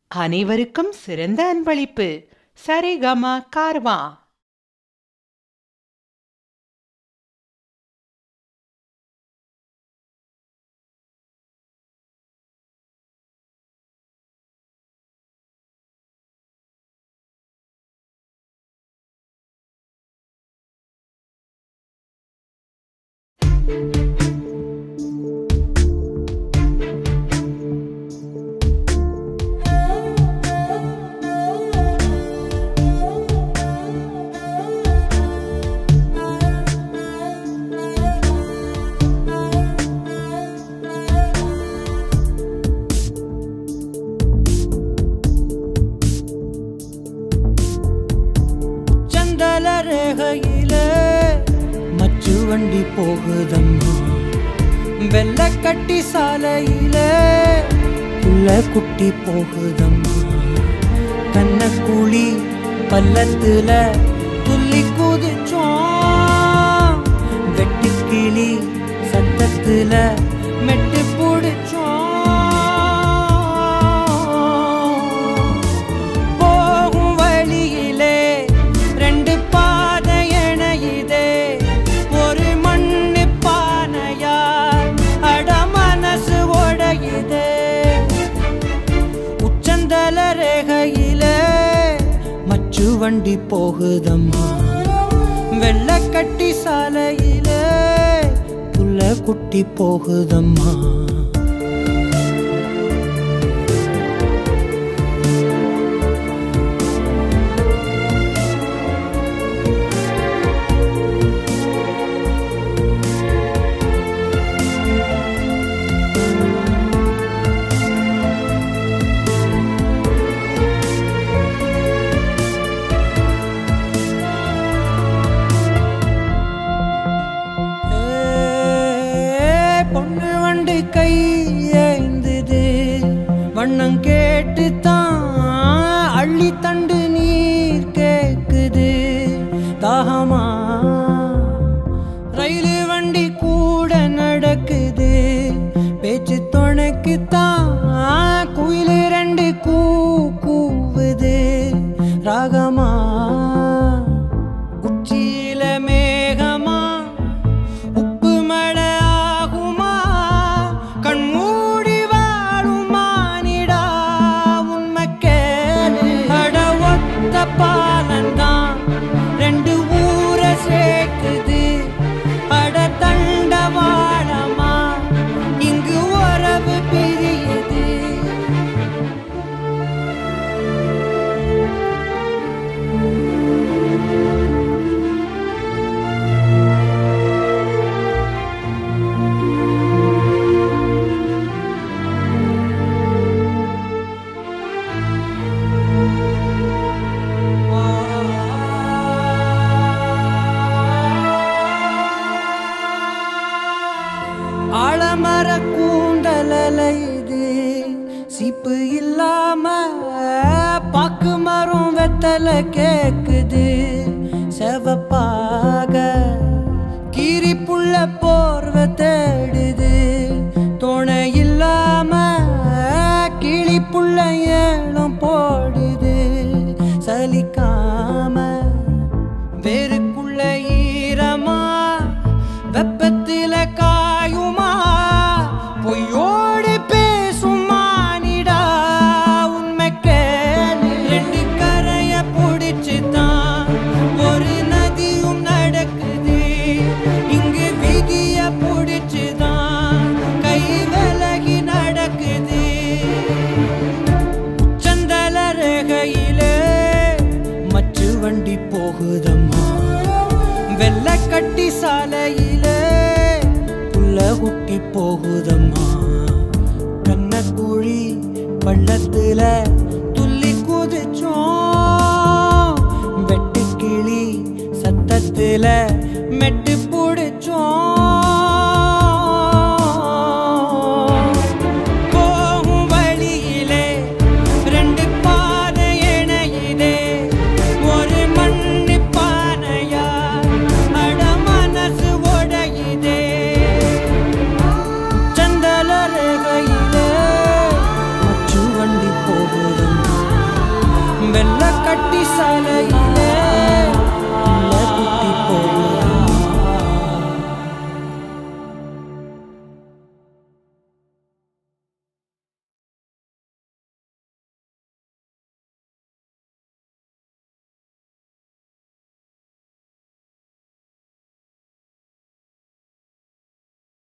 அனைவருக்கும் சிறந்த அன்பளிப்பு. சரிகம கார்வா. ரேகையிலே மச்சு வண்டி போகுதம்மா, வெள்ளை கட்டி சாலையிலே புள்ள குட்டி போகுதம்மா, கண்ணக்கூலி பள்ளத்துல துள்ளி குதிச்சோம், வெட்டுக்கிளி சத்தத்துல மெட்டு பிடிச்சோம், போகும் வழியிலே ரெண்டு பாதை இணையுதே, ஒரு மண்ணு பானையால் அட மனசு உடையுதே, உச்சந்தல ரேகையிலே மச்சு வண்டி போகுதம்மா, வெள்ளை கட்டி சாலையிலே புள்ள குட்டி போகுதம்மா. பொண்ணு வண்டி கை ஏந்தது, வண்ணம் கேட்டு தான் அள்ளி தண்டு நீர் கேக்குது, தாகமா ரயிலு வண்டி கூட நடக்குது, பேச்சு துணைக்கு தான் குயிலு ரெண்டு கூவுது, ராகமா உச்சியில மேகமா உப்பு மழை ஆகுமா, கண்மூடி வாழுமானிடா உண்மை கேளு, அட ஒத்த பாலந்தான் ரெண்டு ஊரை சேர்க்குது, அட தண்டவாளமா இங்கு உறவு பிரியுது. ஆலமர கூந்தலையுது, சீப்பு இல்லாம பாக்கு மரம் வெத்தலை கேக்குது, செவப்பாக கீரி புள்ள போர்வை தேடுது, துணை இல்லாம கிளி புள்ள ஏலம் போடுது, சலிக்காம வேருக்குள்ள ஈரமா வெப்பத்தில காயுமா, பொய்யோடு பேசுமானிடா உண்மை கேளு, ரெண்டு கரைய பிடிச்சுதான் ஒரு நதியும் நடக்குது, இங்கு விதிய பிடிச்சுதான் கை விலகி நடக்குது, உச்சந்தல ரேகையிலே மச்சு வண்டி போகுதம்மா, வெள்ளை கட்டி சாலையிலே புள்ள குட்டி போகுதம்மா, கண்ணக்கூழி பள்ளத்துல துள்ளி குதிச்சோம், வெட்டுக்கிளி சத்தத்துல மெட்டு பிடிச்சோம், போகும் வழியிலே ரெண்டு பாதை இணையுதே, ஒரு மண்ணு பானையா அட மனசு உடையுதே, சந்தல ரேகையிலே மச்சு வண்டி போகுதம்மா. வெள்ள கட்டி சாலையிலே